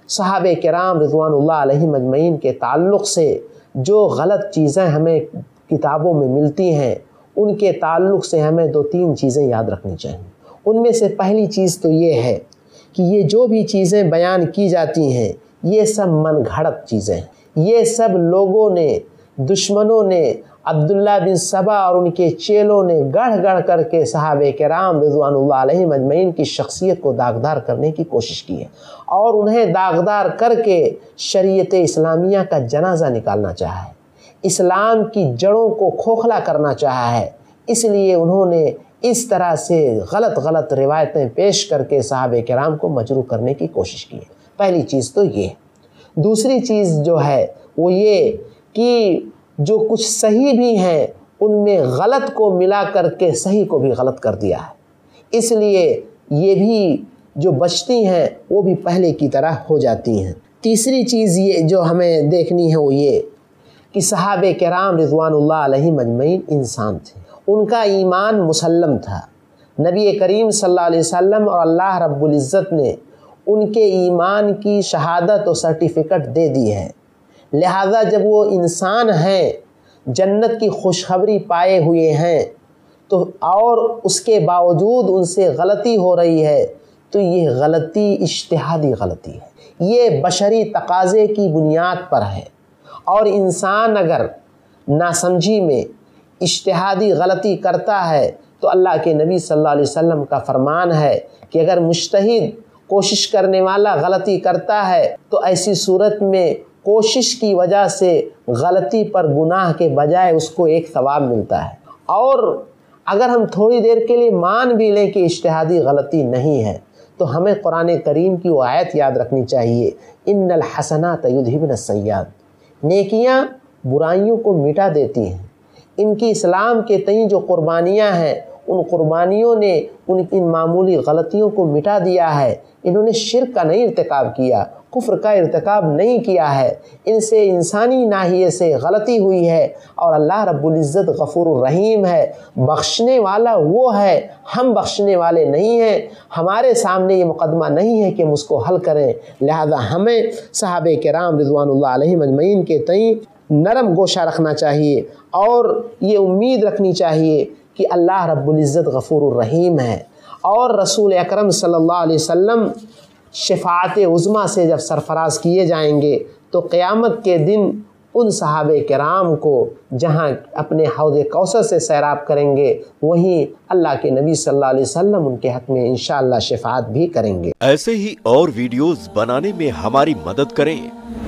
صحابہ کرام رضوانullah علیہم اجمعین کے تعلق سے جو غلط چیزیں ہمیں کتابوں میں ملتی ہیں، ان کے تعلق سے ہمیں 2-3 چیزیں یاد رکھنی چاہیے۔ ان میں سے پہلی چیز تو یہ ہے کہ یہ جو بھی چیزیں بیان کی جاتی ہیں یہ سب من گھڑت چیزیں ہیں۔ یہ سب لوگوں نے، دشمنوں نے، عبداللہ بن سبا اور ان کے چیلوں نے گڑھ گڑھ کر کے صحابہ کرام رضوانullah علیہم اجمعین کی شخصیت کو داغدار کرنے کی کوشش کی ہے، اور انہیں داغدار کر کے شریعت اسلامیہ کا جنازہ نکالنا چاہا ہے، اسلام کی جڑوں کو کھوکھلا کرنا چاہا ہے۔ اس لیے انہوں نے اس طرح سے غلط روایتیں پیش کر کے صحابہ کرام کو مجروح کرنے کی کوشش کی ہے۔ پہلی چیز تو یہ۔ دوسری چیز جو ہے وہ یہ کہ جو کچھ صحیح بھی ہیں ان میں غلط کو ملا کر کے صحیح کو بھی غلط کر دیا ہے، اس لیے یہ بھی جو بچتی ہیں وہ بھی پہلے کی طرح ہو جاتی ہیں۔ تیسری چیز یہ جو ہمیں دیکھنی ہے وہ یہ کہ صحابہ کرام رضوانullah علیہم اجمعین انسان تھے، ان کا ایمان مسلم تھا۔ نبی کریم صلی اللہ علیہ وسلم اور اللہ رب العزت نے ان کے ایمان کی شہادت و سرٹیفکیٹ دے دی ہے، لہذا جب وہ انسان ہیں، جنت کی خوشخبری پائے ہوئے ہیں، تو اور اس کے باوجود ان سے غلطی ہو رہی ہے تو یہ غلطی اجتہادی غلطی ہے، یہ بشری تقاضے کی بنیاد پر ہے، اور انسان اگر ناسمجھی میں اجتہادی غلطی کرتا ہے تو اللہ کے نبی صلی اللہ علیہ وسلم کا فرمان ہے کہ اگر مجتہد کوشش کرنے والا غلطی کرتا ہے تو ایسی صورت میں کوشش کی وجہ سے غلطی پر گناہ کے بجائے اس کو ایک ثواب ملتا ہے، اور اگر ہم تھوڑی دیر کے لیے مان بھی لیں کہ اجتہادی غلطی نہیں ہے تو ہمیں قرآن کریم کی وہ آیت یاد رکھنی چاہیے، ان الحسنات یذھبن السیئات، نیکیاں برائیوں کو مٹا دیتی ہیں۔ ان کی اسلام کے تئیں جو قربانیاں ہیں ان قربانیوں نے ان معمولی غلطیوں کو مٹا دیا ہے۔ انہوں نے شرک کا نہیں ارتکاب کیا، کفر کا ارتکاب نہیں کیا ہے، ان سے انسانی ناحیے سے غلطی ہوئی ہے، اور اللہ رب العزت غفور الرحیم ہے، بخشنے والا وہ ہے، ہم بخشنے والے نہیں ہیں، ہمارے سامنے یہ مقدمہ نہیں ہے کہ ہم اس کو حل کریں، لہذا ہمیں صحابہ کرام رضوانullah علیہم اجمعین کے تئیں نرم گوشہ رکھنا چاہیے، اور یہ امید رکھنی چاہیے کہ اللہ رب العزت غفور الرحیم ہے، اور رسول اکرم صلی اللہ علیہ وسلم شفاعت عظمیٰ سے جب سرفراز کیے جائیں گے تو قیامت کے دن ان صحابہ کرام کو جہاں اپنے حوض کوثر سے سیراب کریں گے وہیں اللہ کے نبی صلی اللہ علیہ وسلم ان کے حق میں انشاءاللہ شفاعت بھی کریں گے۔ ایسے ہی اور ویڈیوز بنانے میں ہماری مدد کریں۔